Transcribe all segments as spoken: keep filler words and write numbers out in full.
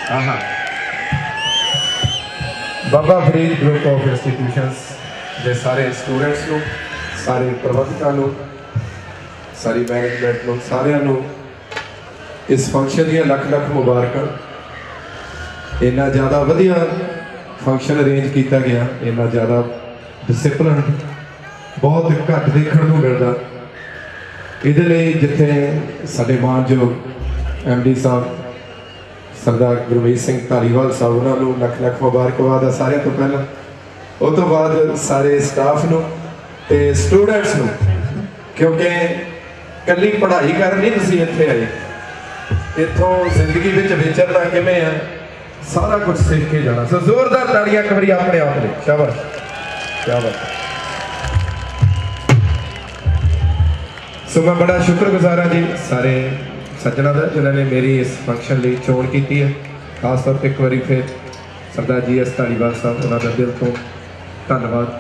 हाँ Baba Farid group of institutions के सारे स्टूडेंट्स को, सारे प्रबंधकों को, सारी मैनेजमेंट को, सारिਆਂ ਨੂੰ इस फंक्शन ਦੀਆਂ ਲੱਖ ਲੱਖ ਮੁਬਾਰਕਾਂ। ਇੰਨਾ ज़्यादा ਵਧੀਆ फंक्शन अरेंज किया गया, ਇੰਨਾ ज़्यादा डिसिपलिन बहुत घट देखने को मिलता। ये जिथे साडे मानयोग एम डी साहब सरदार गुरमीत सिंह धालीवाल साहब, उन्होंने लख लख मुबारकबाद है सारे तो पहला। उस तो बाद सारे स्टाफ नूं ते स्टूडेंट्स नूं, क्योंकि कल्ली पढ़ाई कर नहीं तुसीं इत्थे आए, इत्थों जिंदगी विच विचरना किवें आ सारा कुछ सीख के जाना। सो जोरदार ताड़ियां एक बारी अपने आप ले, शाबाश क्या बात। सो मैं बड़ा शुक्रगुजार हाँ जी सारे सज्जना का जिन्होंने मेरी इस फंक्शन लिए चोन की है। खास तौर पर एक बार फिर सरदार जी एस धालीवाल साहब, उन्होंने दिल तो धन्यवाद।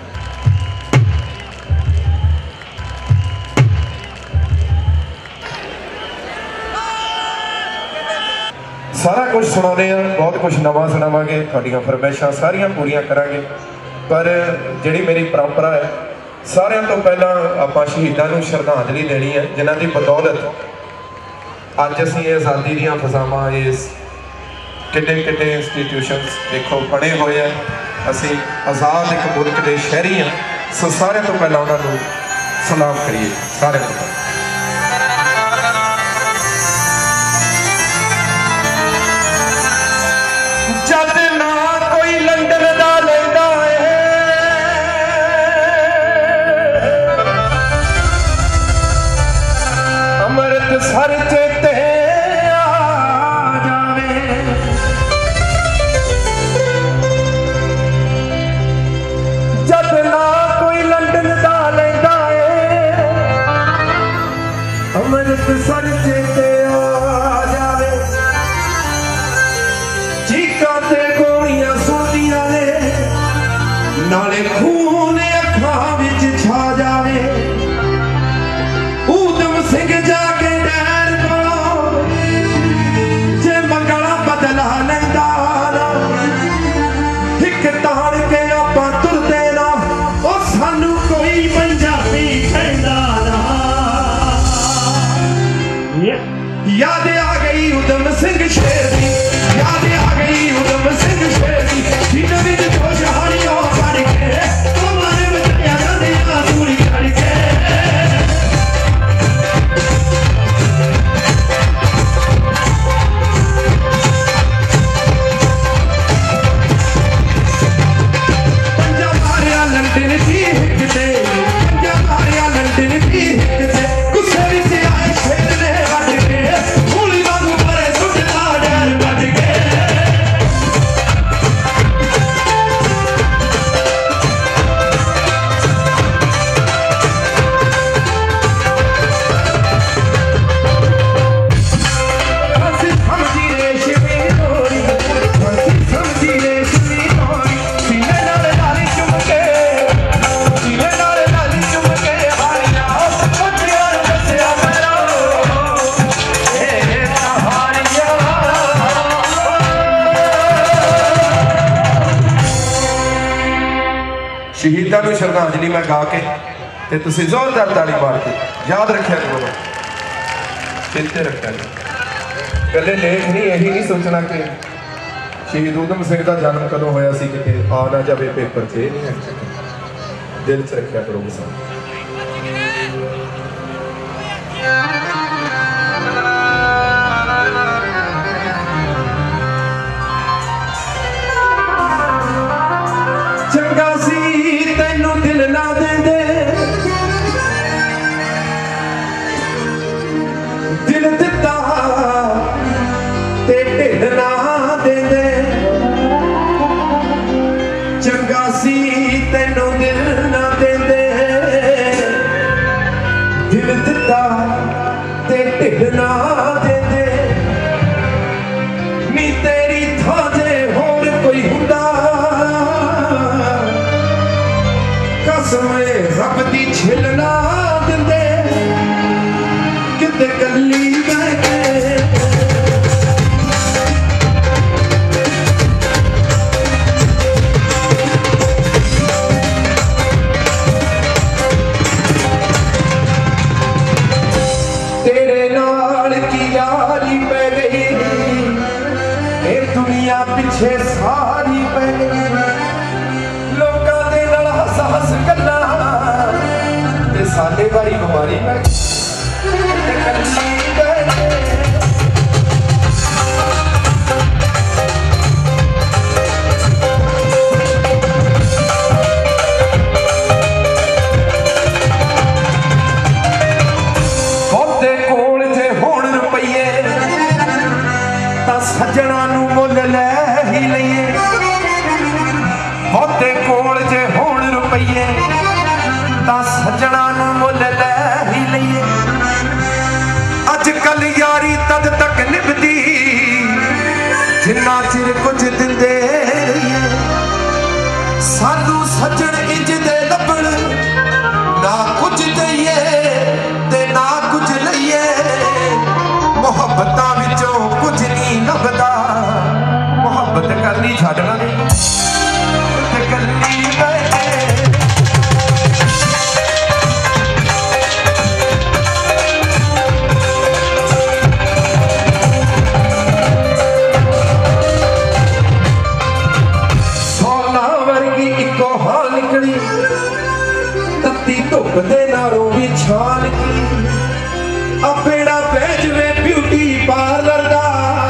सारा कुछ सुनाने, बहुत कुछ नवा सुनावांगे, थोड़ियां फरमाइशां सारियां पूरियां करांगे, पर जिहड़ी मेरी परंपरा है सारियां तो पहला आपां शहीदां नूं श्रद्धांजलि देनी है, जिन्हां दी बदौलत अज असीं आज़ादी दीयां फज़ावां इस किड्डे किड्डे इंस्टीट्यूशनस देखो बने हुए हैं, असीं आज़ाद एक मुल्क के शहरी हैं। सो सारे तो पहला उन्होंने सलाम करिए सारे तो पहले। जद ना कोई लंदन दा लैंदा है, अमृतसर चेते आ जावे, जद ना कोई लंदन दा लैंदा है, अमृतसर चेते आ जावे। चीकां ते गोलियां सुनदियां ने, नाले खून अखां विच छा जावे। ऊधम सिंह जाके डैर कोलों जे मंगला बदला लैंदा ना, हिक ताण के आपां तुरदे ना, ओ सानू कोई पंजाबी कहंदा ना। याद आ गई ऊधम सिंह शेर दी, याद आ गई ऊधम सिंह शेर दी, सीने विच जोश हानियों भर के, ओ मारे बचाया जांदे आसूरी चढ़ के। शहीदां नूं श्रद्धांजलि मैं गा के ते तुसीं जोरदार ताड़ी मार के याद रखिया करो, चिंते रखिया करो। कल्ले लेख नहीं यही नहीं सोचना कि शहीद ऊधम सिंह का जन्म कदों होया सी, किते आ ना जावे पेपर च, नहीं है दिल च रखिया करो किसान। चंगा सी तैनू दिल ना देंदे, दिल दिता ते ढिड ना देंदे। चंगा सी तैनू दिल ना देंदे, दिल दिता ते ढिड ना देंदे। नी तेरी थां ते होर कोई हुंदा, कसम रब दी छिल ना दिंदे, किते कल्ली बह के दुनिया पिछे सारी पै लोकां दे नाल हस हस गल्लां ते साडे वारी बीमारी पै ते कल्ली बैठे बहुते कोल जे होण रुपये तां सज्जणा नूं मुल लै ही लईए बहुते कोल जे होण रुपये तां सज्जणा नूं मुल लै ही लईए अजकल यारी तद तक निभदी जिन्ना चिर कुछ दिंदे रहिए सानू सज्जण इंज दे लभण ना कुछ दईए ते ना कुछ लईए मुहब्बतां विचों कुछ नहीं लभदा मुहब्बत करनी छड्डना नहीं ते कल्ली बैठे धुप दे नालों भी छां निकली आ बेड़ा बह जवे ब्यूटी पार्लर दा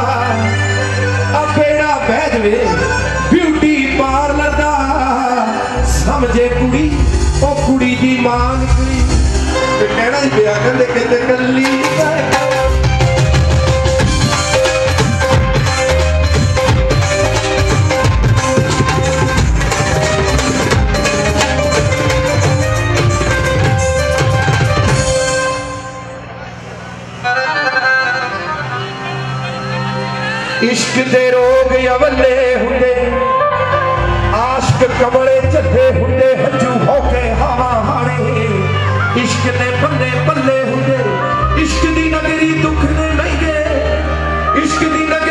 आ बेड़ा बह जवे ब्यूटी पार्लर दा समझे कुड़ी ओ कुड़ी दी मां निकली ते कहना ही पिया कहंदे कहंदे कल्ली इश्क दे रोग अवले हुंदे आश्क कमले चढ़े हुंदे हंजू होके हवा हाणे इश्क दे पल्ले पल्ले हुंदे इश्क दी नगरी दुख ने लईए इश्क दी